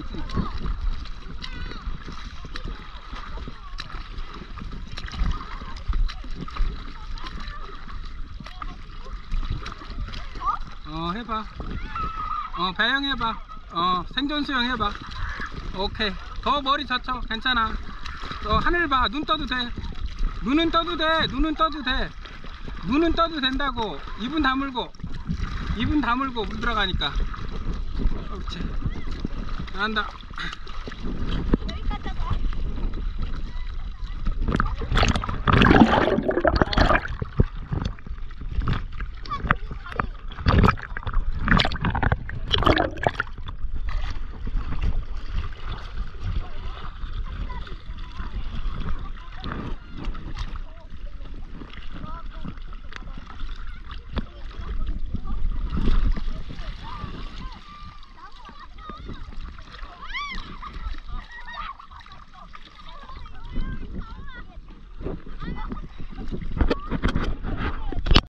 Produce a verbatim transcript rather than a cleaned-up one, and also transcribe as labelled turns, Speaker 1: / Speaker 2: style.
Speaker 1: 있으니까. 어, 해봐. 어, 배영 해봐. 어, 생존 수영 해봐. 오케이. 더 머리 젖혀. 괜찮아. 어, 하늘 봐. 눈 떠도 돼. 눈은 떠도 돼. 눈은 떠도 돼. 눈은 떠도 된다고. 입은 다물고. 입은 다물고 물 들어가니까. 그렇지. 잘한다.